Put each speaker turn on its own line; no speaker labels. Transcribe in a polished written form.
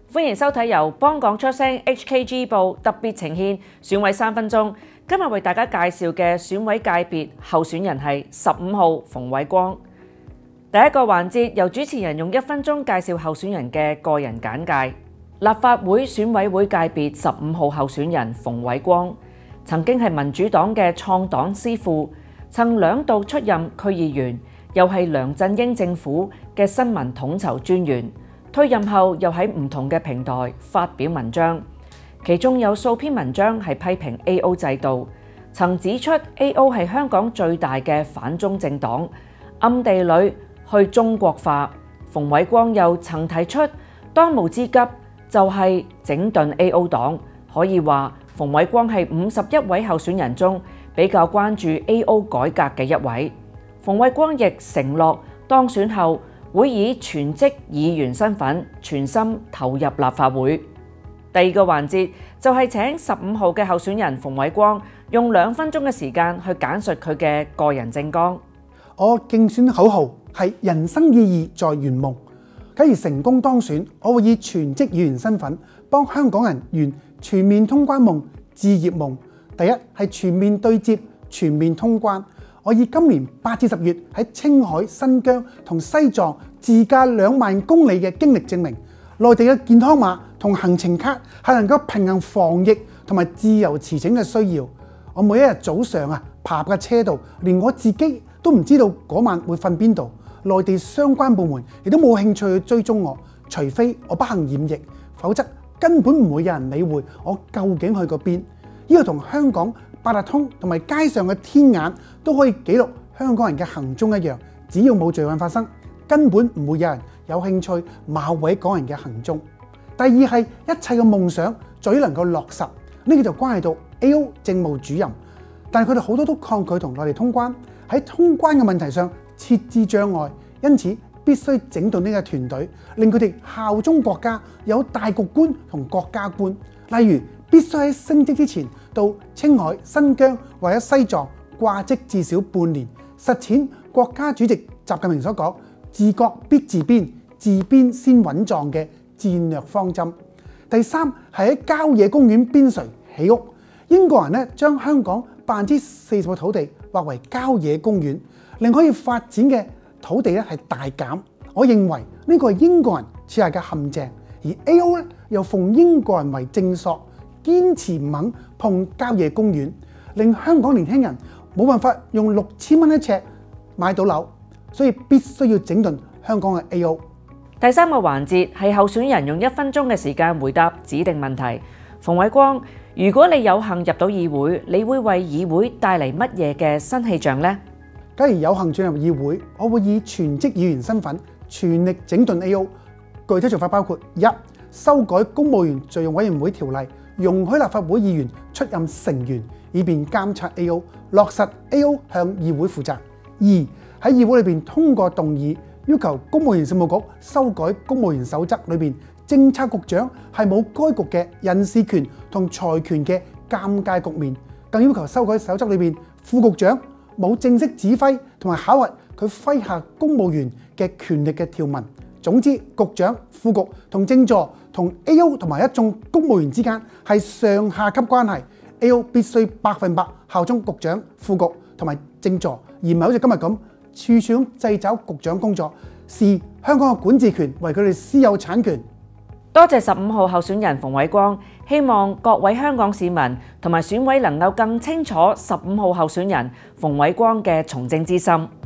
歡迎收睇由幫港出聲 HKG 報特別呈獻選委3分鐘。今日為大家介紹嘅選委界別候選人係15號馮偉光。第一個環節由主持人用1分鐘介紹候選人嘅個人簡介。立法會選委會界別15號候選人馮偉光，曾經係民主黨嘅創黨之父，曾2度出任區議員，又係梁振英政府嘅新聞統籌專員。退任後又喺唔同嘅平台發表文章，其中有數篇文章係批評 AO 制度，曾指出 AO 係香港最大嘅反中政黨，暗地裏去中國化。馮偉光又曾提出當務之急就係整頓 AO 黨，可以話馮偉光係51位候選人中比較關注 AO 改革嘅一位。馮偉光亦承諾當選後會以全職議員身份全心投入立法會。第二個環節就係請15號嘅候選人馮偉光用2分鐘嘅時間去簡述佢嘅個人政綱。
我競選口號係人生意義在圓夢。假如成功當選，我會以全職議員身份幫香港人圓全面通關夢、置業夢。第一係全面對接、全面通關。我以今年8至10月喺青海、新疆同西藏自駕2萬公里嘅經歷證明，內地嘅健康碼同行程卡係能夠平衡防疫同埋自由辭呈嘅需要。我每一日早上爬架車度，連我自己都唔知道嗰晚會瞓邊度。內地相關部門亦都冇興趣去追蹤我，除非我不幸染疫，否則根本唔會有人理會我究竟去過邊。呢個同香港八達通同埋街上嘅天眼都可以記錄香港人嘅行蹤一樣，只要冇罪案發生，根本唔會有人有興趣貌毀港人嘅行蹤。第二係一切嘅夢想在於能夠落實，呢個就關係到 AO 政務主任，但係佢哋好多都抗拒同內地通關，喺通關嘅問題上設置障礙，因此必須整頓呢個團隊，令佢哋效忠國家，有大局觀同國家觀。例如必須喺升職之前到青海、新疆或者西藏掛職至少半年，實踐國家主席習近平所講治國必治邊，治邊先穩壯嘅戰略方針。第三係喺郊野公園邊陲起屋。英國人將香港40%嘅土地劃為郊野公園，令可以發展嘅土地係大減。我認為呢個係英國人設下嘅陷阱，而 AO 又奉英國人為正朔，堅持唔肯碰郊野公園，令香港年輕人冇辦法用6000蚊一尺買到樓，所以必須要整頓香港嘅 AO。
第3個環節係候選人用1分鐘嘅時間回答指定問題。馮偉光，如果你有幸入到議會，你會為議會帶嚟乜嘢嘅新氣象呢？
假如有幸進入議會，我會以全職議員身份全力整頓 AO。具體做法包括： 1. 修改公務員敘用委員會條例，容許立法會議員出任成員，以便監察 AO， 落實 AO 向議會負責。 2. 喺議會裏邊通過動議，要求公務員事務局修改公務員守則裏邊政策局長係冇該局嘅人事權同財權嘅尷尬局面，更要求修改守則裏邊副局長冇正式指揮同埋考核佢麾下公務員嘅權力嘅條文。總之，局長、副局同正座同 AO 同埋一眾公務員之間係上下級關係。AO 必須100%效忠局長、副局同埋正座，而唔係好似今日咁處處掣肘局長工作，視香港嘅管治權為佢哋私有產權。
多謝15號候選人馮偉光，希望各位香港市民同埋選委能夠更清楚15號候選人馮偉光嘅從政之心。